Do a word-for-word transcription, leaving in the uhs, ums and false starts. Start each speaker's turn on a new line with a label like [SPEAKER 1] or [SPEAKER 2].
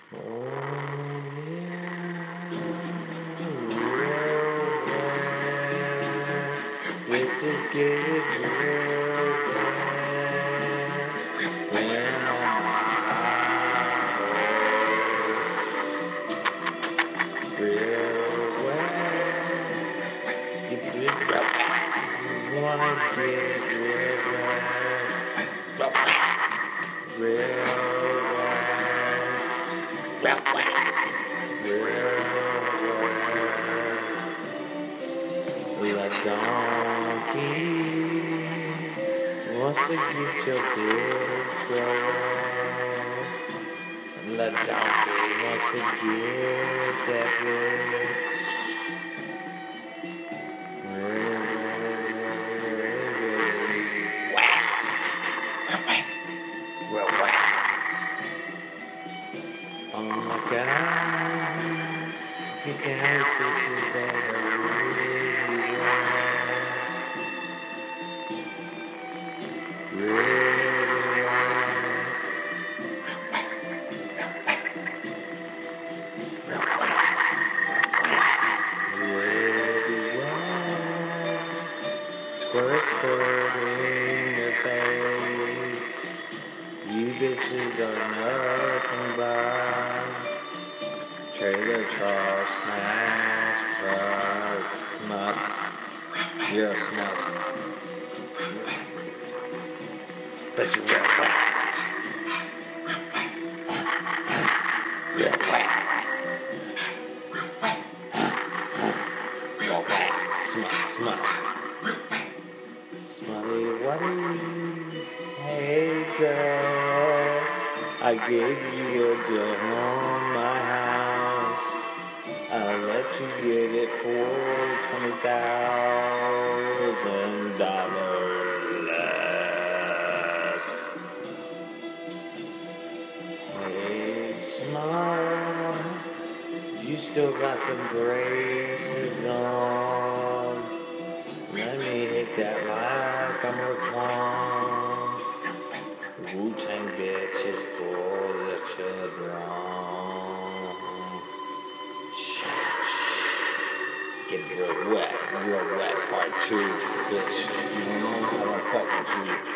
[SPEAKER 1] Oh yeah, real bad. This is getting real bad. When on my house, real bad. You do it real bad. You wanna get it real bad. Real bad. Real bad. Real bad. The donkey wants to get your bitch wet. The donkey wants to get that bitch. Really, really, really wet. Real wet. Oh my gosh. Get down with bitches that are really Squirt, squirt in your face. You bitches are nothing but trailer trash, smash, rock, smuts. You're a smut. But you're real wet. Real wet. Real wet. Smut, smut. Smutty, whatty. Hey girl, I gave you a deal on my house. I'll let you get it for twenty thousand dollars left. Hey, smart, you still got them braces on. Let me hit that like I'm recalling. Wu-Tang bitches for the children. Shh. Get real wet, real wet part two, bitch. You don't know? I don't fuck with you.